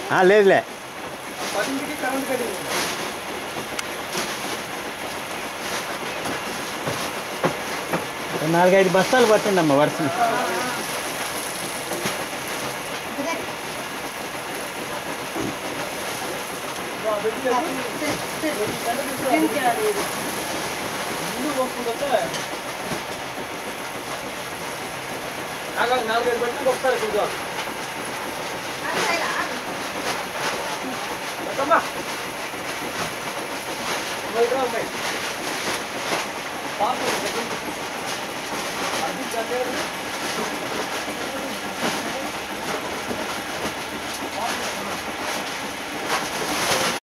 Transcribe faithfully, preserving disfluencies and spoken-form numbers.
లేదులే నాలుగైదు బస్తాలు పట్టిందమ్మా వర్షం. నాలుగైదు బట్టి ఒకసారి చూద్దాం. Come on.